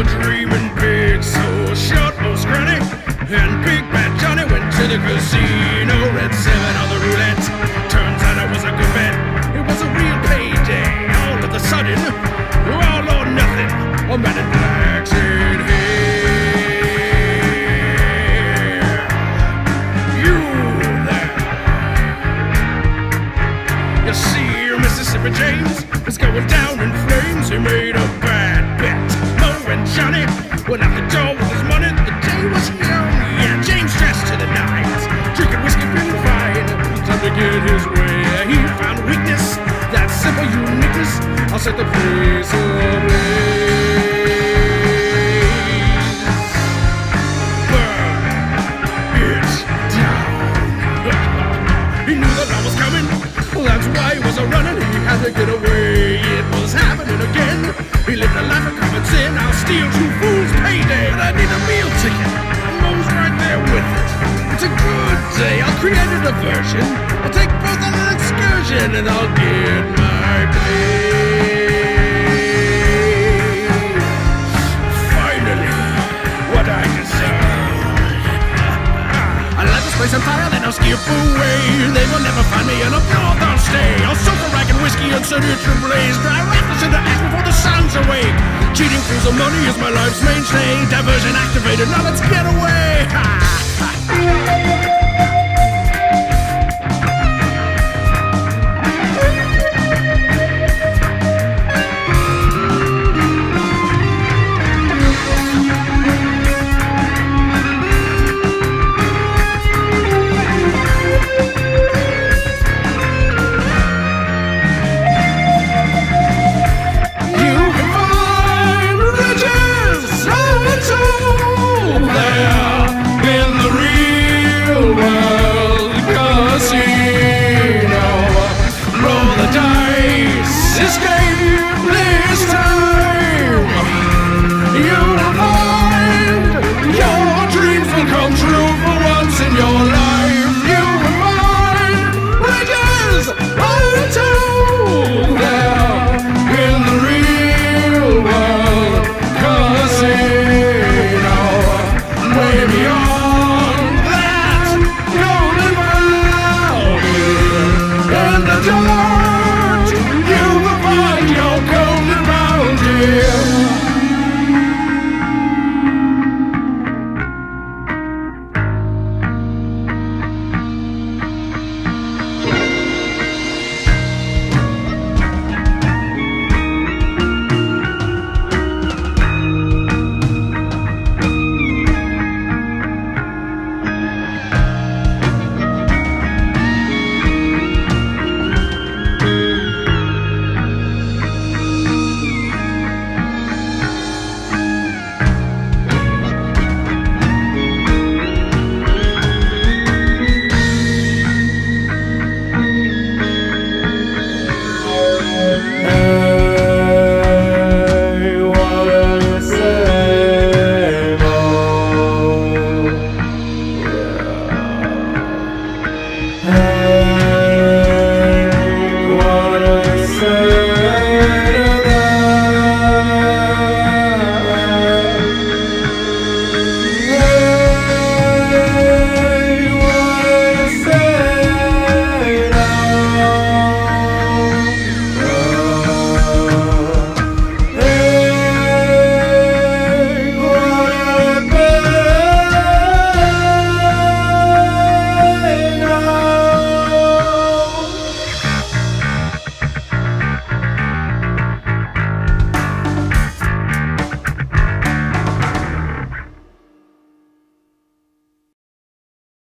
were dreaming big, so short, oh scrawny, and Big Bad Johnny went to the casino. Red 7 on the roulette. Turns out it was a good bet. It was a real payday. All of a sudden, all or nothing. A man in black said, "Hey, you there? You see, Mississippi James is going down in flames. He made a bad bet. Moe and Johnny went out the door with his money. The day was young, yeah. James dressed to the nines, drinking whiskey, feeling fine. Time to get his way. He found weakness, that simple uniqueness. I'll set the place ablaze. Burn it down. He knew the law was coming. Well, that's why he was a-running. He had to get away. It was happening again. He lived a life of common sin. I'll steal 2 fools' payday, but I need a meal ticket. Moe's right there with it. It's a good day. I'll create a diversion. I'll take both on an excursion, and I'll get my pay. Finally, what I deserve. I light this place on fire, then I'll skip away. They will never find me, and up north I'll stay. I'll soak a rack in whiskey and set it to blaze. Dry rafters into ash before the sun's awake. Cheating through the money is my life's mainstay. Diversion activated, now let's get away.